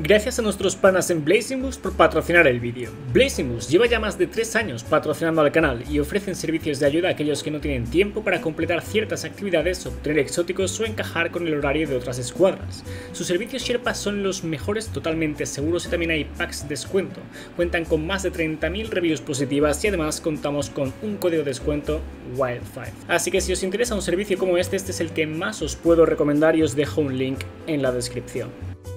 Gracias a nuestros panas en Blazing Boost por patrocinar el vídeo. Blazing Boost lleva ya más de 3 años patrocinando al canal y ofrecen servicios de ayuda a aquellos que no tienen tiempo para completar ciertas actividades, obtener exóticos o encajar con el horario de otras escuadras. Sus servicios Sherpa son los mejores, totalmente seguros, y también hay packs de descuento. Cuentan con más de 30.000 reviews positivas y además contamos con un código de descuento WILD5. Así que si os interesa un servicio como este es el que más os puedo recomendar y os dejo un link en la descripción.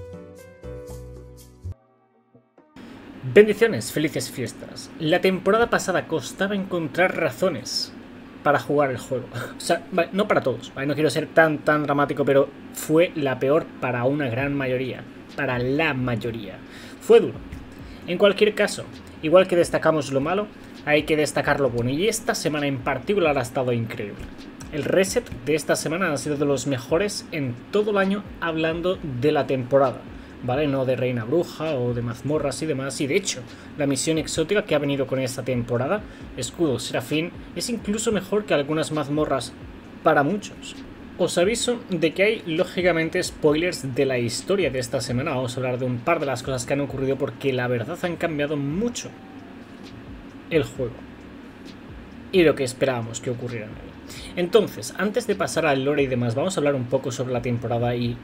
Bendiciones, felices fiestas. La temporada pasada costaba encontrar razones para jugar el juego. O sea, no para todos, ¿vale? No quiero ser tan dramático, pero fue la peor para una gran mayoría. Para la mayoría. Fue duro. En cualquier caso, igual que destacamos lo malo, hay que destacar lo bueno. Y esta semana en particular ha estado increíble. El reset de esta semana ha sido de los mejores en todo el año hablando de la temporada. ¿Vale? No de Reina Bruja o de mazmorras y demás. Y de hecho, la misión exótica que ha venido con esta temporada, Escudo Serafín, es incluso mejor que algunas mazmorras para muchos. Os aviso de que hay, lógicamente, spoilers de la historia de esta semana. Vamos a hablar de un par de las cosas que han ocurrido porque la verdad han cambiado mucho el juego y lo que esperábamos que ocurriera en él. Entonces, antes de pasar al lore y demás, vamos a hablar un poco sobre la temporada y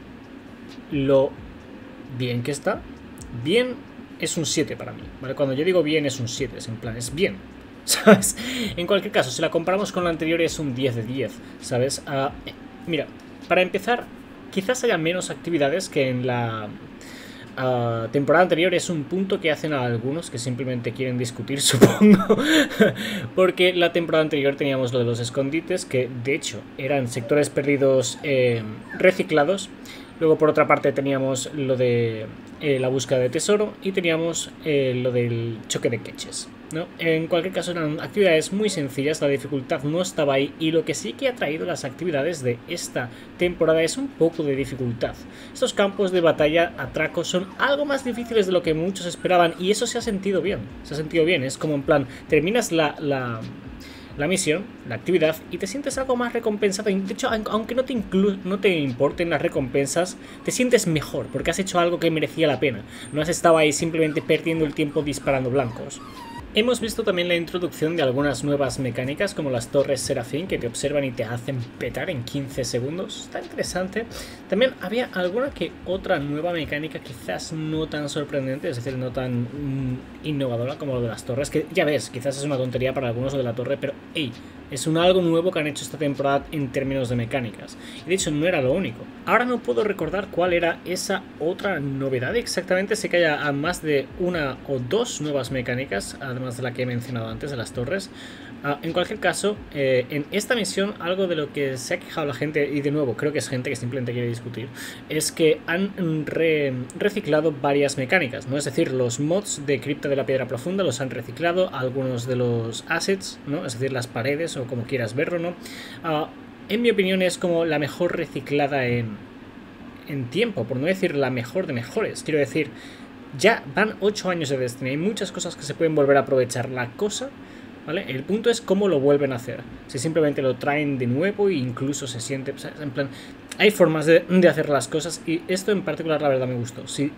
lo bien que está. Bien es un 7 para mí, ¿vale? Cuando yo digo bien es un 7, es en plan, es bien, ¿sabes? En cualquier caso, si la comparamos con la anterior es un 10 de 10, ¿sabes? Mira, para empezar, quizás haya menos actividades que en la temporada anterior. Es un punto que hacen a algunos que simplemente quieren discutir, supongo. Porque la temporada anterior teníamos lo de los escondites, que de hecho eran sectores perdidos reciclados. Luego por otra parte teníamos lo de la búsqueda de tesoro y teníamos lo del choque de queches, ¿no? En cualquier caso eran actividades muy sencillas, la dificultad no estaba ahí, y lo que sí que ha traído las actividades de esta temporada es un poco de dificultad. Estos campos de batalla atracos son algo más difíciles de lo que muchos esperaban y eso se ha sentido bien, es como en plan, terminas la misión, la actividad, y te sientes algo más recompensado. De hecho, aunque no te importen las recompensas, te sientes mejor porque has hecho algo que merecía la pena. No has estado ahí simplemente perdiendo el tiempo disparando blancos. Hemos visto también la introducción de algunas nuevas mecánicas como las torres Serafín, que te observan y te hacen petar en 15 segundos. Está interesante. También había alguna que otra nueva mecánica quizás no tan sorprendente, es decir, no tan innovadora como lo de las torres, que ya ves, quizás es una tontería para algunos lo de la torre, pero hey, es algo nuevo que han hecho esta temporada en términos de mecánicas. Y de hecho no era lo único. Ahora no puedo recordar cuál era esa otra novedad exactamente. Sé que hay más de una o dos nuevas mecánicas, además de la que he mencionado antes, de las torres. En cualquier caso, en esta misión algo de lo que se ha quejado la gente, y de nuevo creo que es gente que simplemente quiere discutir, es que han reciclado varias mecánicas, ¿no? Es decir, los mods de Cripta de la Piedra Profunda los han reciclado, algunos de los assets, ¿no? Es decir, las paredes o como quieras verlo, ¿no? En mi opinión es como la mejor reciclada en tiempo, por no decir la mejor de mejores. Quiero decir, ya van 8 años de Destiny, hay muchas cosas que se pueden volver a aprovechar. La cosa, ¿vale? El punto es cómo lo vuelven a hacer. Si simplemente lo traen de nuevo e incluso se siente, o sea, en plan, hay formas de hacer las cosas, y esto en particular la verdad me gustó. Si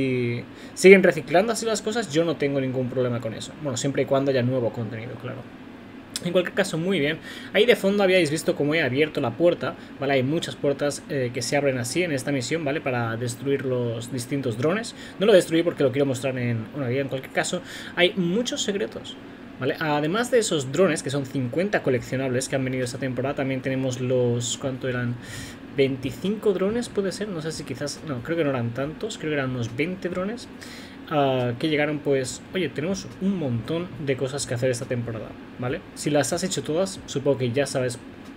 siguen reciclando así las cosas, yo no tengo ningún problema con eso. Bueno, siempre y cuando haya nuevo contenido, claro. En cualquier caso, muy bien. Ahí de fondo habíais visto cómo he abierto la puerta, ¿vale? Hay muchas puertas que se abren así en esta misión, ¿vale? Para destruir los distintos drones. No lo destruí porque lo quiero mostrar en una guía. En cualquier caso, hay muchos secretos, ¿vale? Además de esos drones, que son 50 coleccionables que han venido esta temporada, también tenemos los... ¿cuánto eran? 25 drones, puede ser. No sé si quizás... no, creo que no eran tantos. Creo que eran unos 20 drones. Que llegaron, pues, oye, tenemos un montón de cosas que hacer esta temporada, ¿vale? Si las has hecho todas, supongo que ya sabes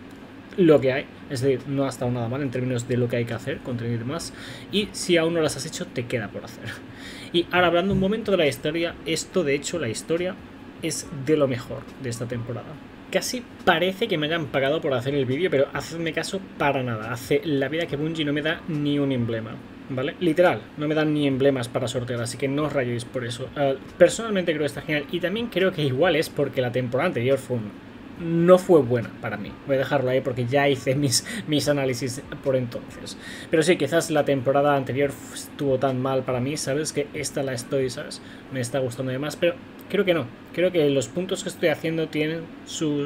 lo que hay, es decir, no ha estado nada mal en términos de lo que hay que hacer, contenido y demás, y si aún no las has hecho, te queda por hacer. Y ahora, hablando un momento de la historia, esto, de hecho, la historia es de lo mejor de esta temporada. Casi parece que me hayan pagado por hacer el vídeo, pero hacedme caso, para nada. Hace la vida que Bungie no me da ni un emblema, ¿vale? Literal, no me dan ni emblemas para sortear, así que no os rayéis por eso. Personalmente creo que está genial, y también creo que igual es porque la temporada anterior fue un no fue buena para mí. Voy a dejarlo ahí porque ya hice mis análisis por entonces. Pero sí, quizás la temporada anterior estuvo tan mal para mí, ¿sabes? Que esta la estoy, ¿sabes? Me está gustando de más, pero creo que no. Creo que los puntos que estoy haciendo tienen su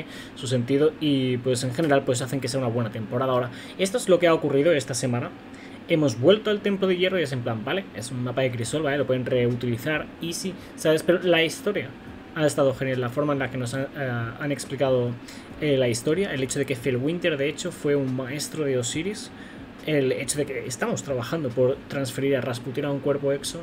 sentido y pues en general pues hacen que sea una buena temporada. Ahora, esto es lo que ha ocurrido esta semana. Hemos vuelto al Templo de Hierro y es en plan, vale, es un mapa de crisol, ¿vale? Lo pueden reutilizar, easy, ¿sabes? Pero la historia ha estado genial, la forma en la que nos han explicado la historia, el hecho de que Felwinter de hecho fue un maestro de Osiris, el hecho de que estamos trabajando por transferir a Rasputin a un cuerpo exo.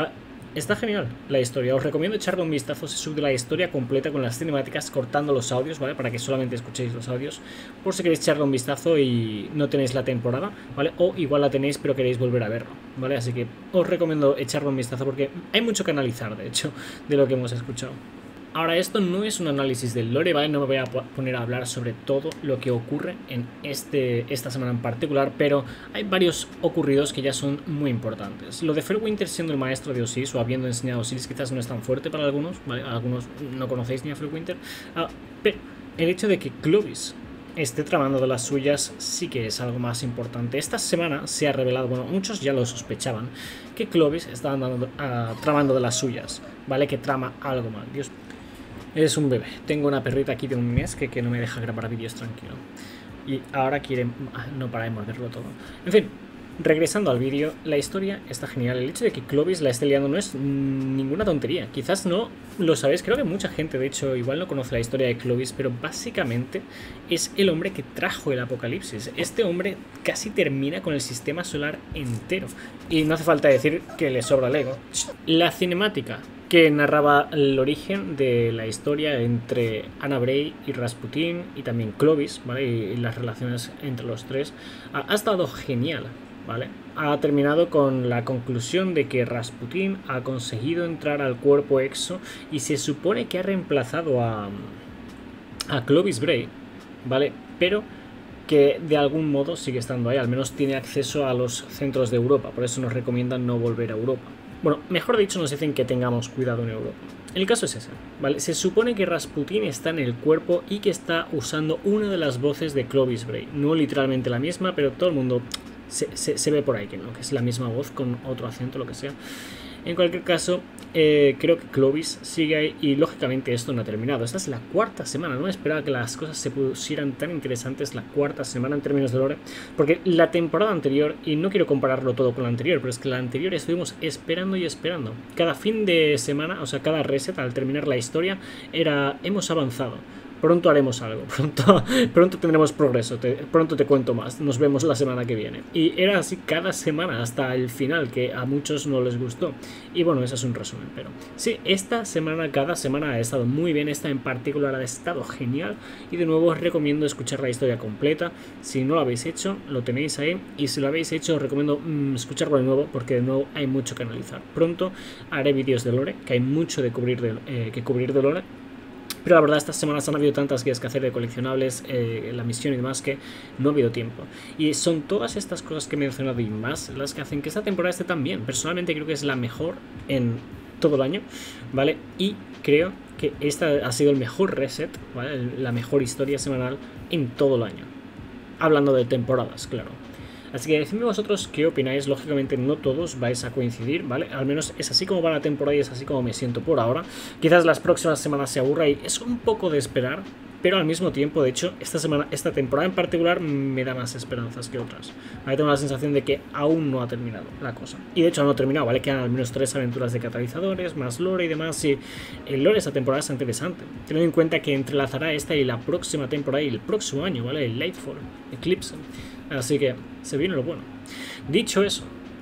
Está genial la historia, os recomiendo echarle un vistazo, se sube la historia completa con las cinemáticas cortando los audios, ¿vale? Para que solamente escuchéis los audios, por si queréis echarle un vistazo y no tenéis la temporada, ¿vale? O igual la tenéis pero queréis volver a verlo, ¿vale? Así que os recomiendo echarle un vistazo porque hay mucho que analizar, de hecho, de lo que hemos escuchado. Ahora, esto no es un análisis del lore, ¿vale? No me voy a poner a hablar sobre todo lo que ocurre en esta semana en particular, pero hay varios ocurridos que ya son muy importantes. Lo de Felwinter siendo el maestro de Osiris o habiendo enseñado a Osiris quizás no es tan fuerte para algunos, ¿vale? Algunos no conocéis ni a Felwinter, pero el hecho de que Clovis esté tramando de las suyas sí que es algo más importante. Esta semana se ha revelado, bueno, muchos ya lo sospechaban, que Clovis está tramando de las suyas, ¿vale? Que trama algo mal. Dios, es un bebé. Tengo una perrita aquí de un mes que no me deja grabar vídeos tranquilo. Y ahora quiere... no para de morderlo todo. En fin, regresando al vídeo, la historia está genial. El hecho de que Clovis la esté liando no es ninguna tontería. Quizás no lo sabéis, creo que mucha gente de hecho igual no conoce la historia de Clovis, pero básicamente es el hombre que trajo el apocalipsis. Este hombre casi termina con el sistema solar entero. Y no hace falta decir que le sobra Lego. La cinemática que narraba el origen de la historia entre Anna Bray y Rasputin y también Clovis, ¿vale? Y las relaciones entre los tres, ha estado genial, ¿vale? Ha terminado con la conclusión de que Rasputin ha conseguido entrar al cuerpo exo y se supone que ha reemplazado a Clovis Bray, ¿vale? Pero que de algún modo sigue estando ahí, al menos tiene acceso a los centros de Europa, por eso nos recomiendan no volver a Europa. Bueno, mejor dicho, nos dicen que tengamos cuidado en Europa. El caso es ese, ¿vale? Se supone que Rasputin está en el cuerpo y que está usando una de las voces de Clovis Bray. No literalmente la misma, pero todo el mundo se ve por ahí que no, que es la misma voz con otro acento, lo que sea. En cualquier caso, creo que Clovis sigue ahí y lógicamente esto no ha terminado. Esta es la cuarta semana, no me esperaba que las cosas se pusieran tan interesantes la cuarta semana en términos de lore, porque la temporada anterior, y no quiero compararlo todo con la anterior, pero es que la anterior estuvimos esperando y esperando. Cada fin de semana, o sea, cada reset al terminar la historia, hemos avanzado. Pronto haremos algo, pronto tendremos progreso, pronto te cuento más, nos vemos la semana que viene. Y era así cada semana hasta el final, que a muchos no les gustó. Y bueno, ese es un resumen, pero sí, esta semana, cada semana ha estado muy bien, esta en particular ha estado genial. Y de nuevo os recomiendo escuchar la historia completa, si no lo habéis hecho, lo tenéis ahí. Y si lo habéis hecho, os recomiendo escucharlo de nuevo, porque de nuevo hay mucho que analizar. Pronto haré vídeos de lore, que hay mucho que cubrir de lore. Pero la verdad estas semanas han habido tantas guías que hacer de coleccionables, la misión y demás, que no ha habido tiempo. Y son todas estas cosas que he mencionado y más las que hacen que esta temporada esté tan bien. Personalmente creo que es la mejor en todo el año, ¿vale? Y creo que esta ha sido el mejor reset, ¿vale? La mejor historia semanal en todo el año. Hablando de temporadas, claro. Así que decidme vosotros qué opináis. Lógicamente no todos vais a coincidir, ¿vale? Al menos es así como va la temporada y es así como me siento por ahora. Quizás las próximas semanas se aburra y es un poco de esperar, pero al mismo tiempo, de hecho, esta temporada en particular me da más esperanzas que otras. Ahí tengo la sensación de que aún no ha terminado la cosa. Y de hecho no ha terminado, ¿vale? Quedan al menos 3 aventuras de catalizadores, más lore y demás. Y el lore de esta temporada es interesante, teniendo en cuenta que entrelazará esta y la próxima temporada y el próximo año, ¿vale? El Lightfall, Eclipse. Así que se viene lo bueno. Dicho eso,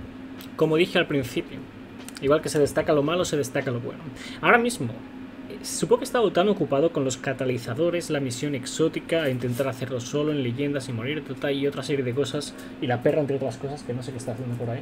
como dije al principio, igual que se destaca lo malo, se destaca lo bueno. Ahora mismo, supongo que he estado tan ocupado con los catalizadores, la misión exótica, intentar hacerlo solo en leyendas y morir, y otra serie de cosas, y la perra entre otras cosas, que no sé qué está haciendo por ahí,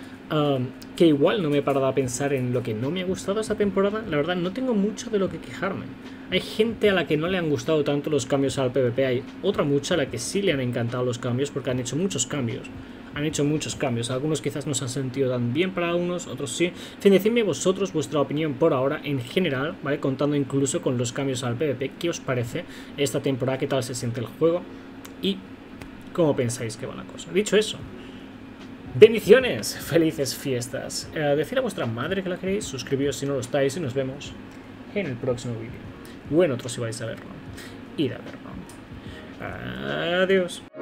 que igual no me he parado a pensar en lo que no me ha gustado esta temporada. La verdad, no tengo mucho de lo que quejarme. Hay gente a la que no le han gustado tanto los cambios al PvP, hay otra mucha a la que sí le han encantado los cambios porque han hecho muchos cambios Han hecho muchos cambios, algunos quizás no se han sentido tan bien para unos, otros sí. En fin, decidme vosotros vuestra opinión por ahora en general, ¿vale? Contando incluso con los cambios al PvP, ¿qué os parece esta temporada? ¿Qué tal se siente el juego? Y cómo pensáis que va la cosa. Dicho eso, bendiciones, felices fiestas. Decid a vuestra madre que la queréis, suscribíos si no lo estáis y nos vemos en el próximo vídeo. O en otro si vais a verlo. Ir a verlo. Adiós.